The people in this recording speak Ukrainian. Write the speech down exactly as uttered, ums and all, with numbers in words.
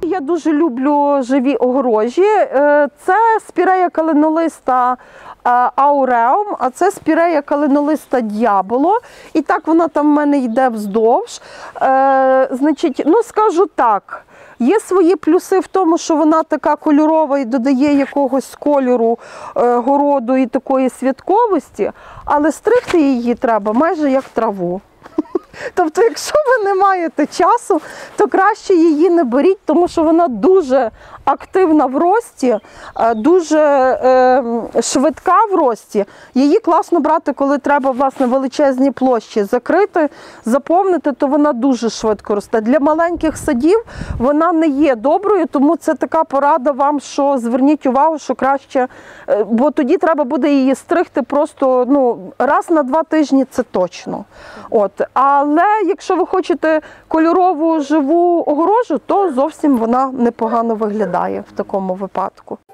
я дуже люблю живі огорожі. Це спірея калинолиста ауреум, а це спірея калинолиста д'яболо. І так вона там в мене йде вздовж. Значить, ну скажу так, є свої плюси в тому, що вона така кольорова і додає якогось кольору городу і такої святковості, але стригти її треба майже як траву. Тобто, якщо ви не маєте часу, то краще її не беріть, тому що вона дуже активна в рості, дуже е, швидка в рості. Її класно брати, коли треба, власне, величезні площі закрити, заповнити, то вона дуже швидко росте. Для маленьких садів вона не є доброю, тому це така порада вам, що зверніть увагу, що краще, бо тоді треба буде її стригти просто ну, раз на два тижні, це точно. От. Але якщо ви хочете кольорову живу огорожу, то зовсім вона непогано виглядає в такому випадку.